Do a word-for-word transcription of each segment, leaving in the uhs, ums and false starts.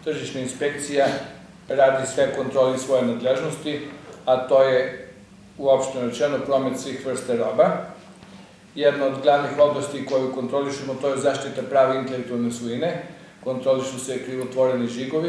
tržišna inspekcija radi sve kontrole svoje nadležnosti, a to je uopšteno rečeno promet svih vrsta roba. Jedna od glavnih oblasti koju kontrolišemo to je zaštita prava intelektualne svojine, kontrolišu se krivotvoreni žigovi,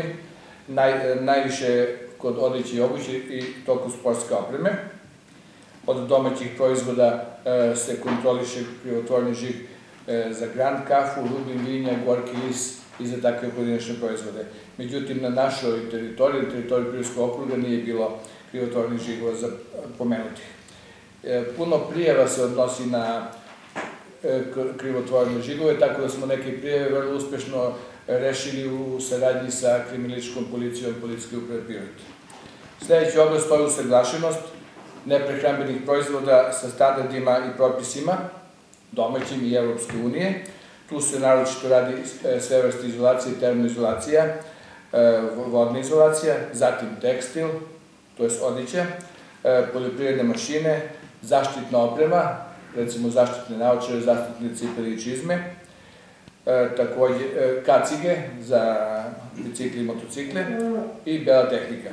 najviše kod odeće i obuće i toku sportske opreme. Od domaćih proizvoda se kontroliše krivotvoreni žig za gran, kafu, rubin, vinja, gorki lis i za takve pojedinačne proizvode. Međutim, na našoj teritoriji, na teritoriji Pirotskog okruga, nije bilo krivotvornih žigova za pomenuti. Puno prijava se odnosi na krivotvorene žigove, tako da smo neke prijave vrlo uspešno rešili u saradnji sa kriminalističkom policijom Policijske uprave Pirot. Sledeća oblast to je usaglašenost neprehrambenih proizvoda sa standardima i propisima domaćim i Evropske unije. Tu se naročito radi sve vrste izolacije, termoizolacija, vodna izolacija, zatim tekstil, to je odeća, poljoprivredne mašine, zaštitna oprema, recimo zaštitne naočare, zaštitne cipele i čizme, takođe kacige za bicikle i motocikle i bela tehnika.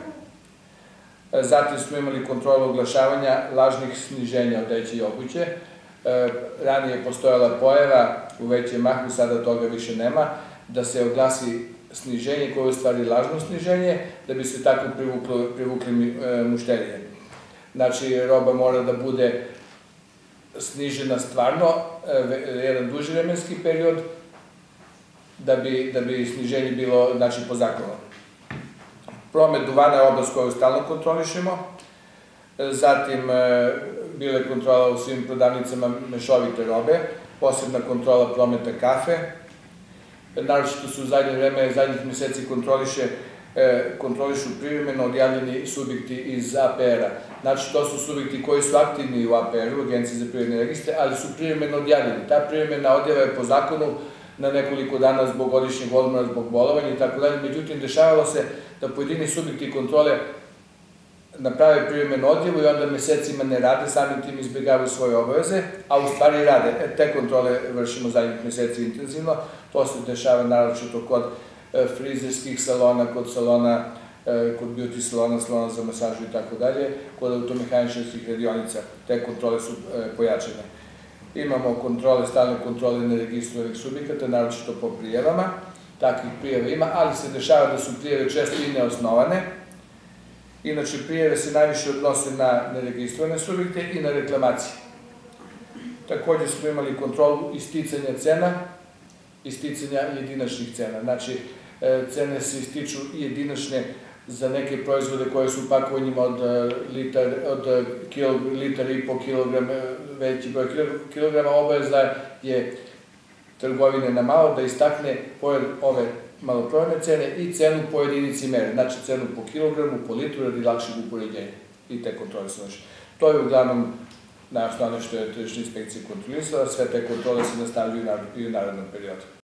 Zatim smo imali kontrolu oglašavanja lažnih sniženja odeće i obuće. Ranije je postojala pojava u većem mahu, sada toga više nema, da se oglasi sniženje koje je u stvari lažno sniženje, da bi se tako privukli mušterije. Znači, roba mora da bude snižena stvarno, jedan duži vremenski period, da bi sniženje bilo po zakonu. Promet duvana je oblast koju stalno kontrolišemo, zatim bila je kontrola u svim prodavnicama mešovite robe, posebna kontrola prometa kafe, naročito su u zadnje vreme, zadnjih meseci kontrolišu privremeno odjavljeni subjekti iz A P R-a. Znači, to su subjekti koji su aktivni u A P R-u, Agenciji za privredne registre, ali su privremeno odjavljeni. Ta privremena odjava je po zakonu na nekoliko dana zbog godišnjeg odmora, zbog bolovanja i tako dalje. Međutim, dešavalo se da pojedini subjekti kontrole naprave privremenu odjavu i onda mesecima ne rade, samim tim izbjegavaju svoje obaveze, a u stvari rade. Te kontrole vršimo zadnjih meseci intenzivno. To se dešava naročito kod frizerskih salona, kod salona, kod beauty salona, salona za masažu i tako dalje, kod automehaničarskih radionica. Te kontrole su pojačane. Imamo kontrole, stalne kontrole neregistrovanih subjekata, naročito po prijavama. Takvih prijava ima, ali se dešava da su prijave često i neosnovane. Inače, prijave se najviše odnose na neregistrovane subjekte i na reklamacije. Takođe smo imali kontrolu isticanja cena, isticanja jedinačnih cena. Znači, cene se ističu jedinačne za neke proizvode koje su u pakovanjima od litar i po kilogram, veći broj kilograma. Obaveza je trgovine na malo da istakne pored ove maloprodajne cene i cenu po jedinici mere, znači cenu po kilogramu, po litru radi lakšeg upoređenja i te kontrole se vrše. To je uglavnom najosnovnije što je tržišna inspekcija kontrolisala, sve te kontrole se nastavljaju i u narednom periodu.